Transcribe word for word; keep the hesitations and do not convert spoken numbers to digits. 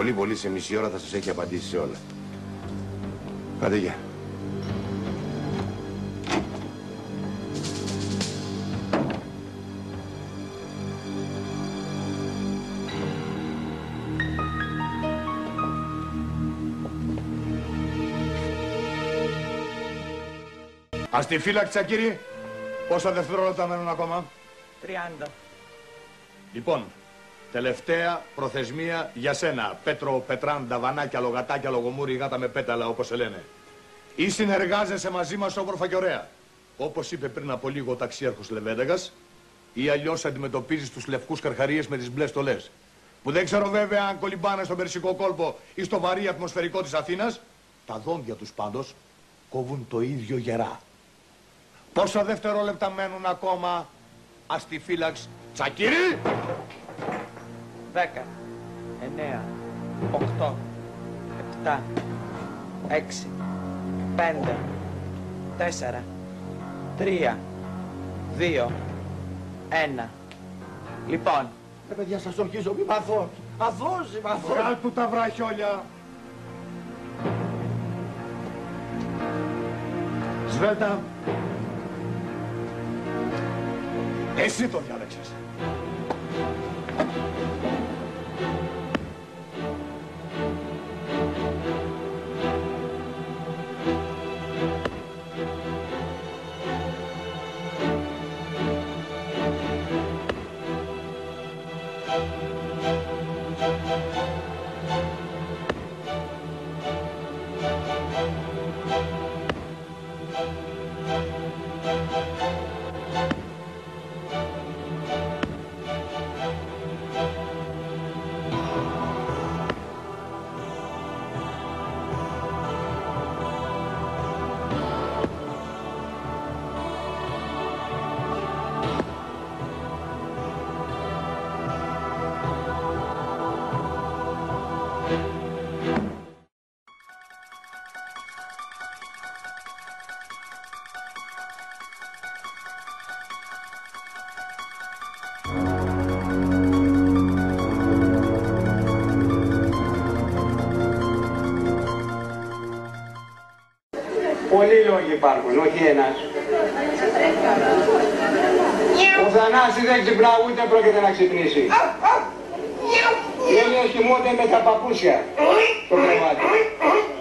πολύ πολύ σε μισή ώρα θα σας έχει απαντήσει σε όλα. Άντε, γεια. Ας τη φύλαξα, κύριε. Πόσα δευτερόλεπτα μένουν ακόμα? τριάντα. Λοιπόν, τελευταία προθεσμία για σένα. Πέτρο, Πετράντα, Βανάκια, Λογατάκια, Λογομούρι, γάτα με πέταλα, όπως σε λένε. Ή συνεργάζεσαι μαζί μας όμορφα και ωραία, όπως είπε πριν από λίγο ο ταξίαρχος Λεβέντεγας, ή αλλιώς αντιμετωπίζεις τους λευκούς καρχαρίες με τις μπλε στολές. Που δεν ξέρω βέβαια αν κολυμπάνε στον Περσικό κόλπο ή στο βαρύ ατμοσφαιρικό της Αθήνας. Τα δόντια τους πάντως κόβουν το ίδιο γερά. Πόσα δευτερόλεπτα μένουν ακόμα? Ας τη φύλαξ, Τσακίρι! Δέκα, εννέα, οκτώ, επτά, έξι, πέντε, τέσσερα, τρία, δύο, ένα. Λοιπόν. Ε, παιδιά, σας ορκίζω, μη μαθώ. Αθώς, μη μαθώ. Βγάλ' του τα βραχιόλια. Σβέλτα. Εσύ το διάλεξες. Πολλοί λόγοι υπάρχουν, όχι ένας. Ο Θανάσης δεν ξυπνά, ούτε πρόκειται να ξυπνήσει. Οι Έλληνες κοιμούνται με τα παπούσια στο κρεβάτι.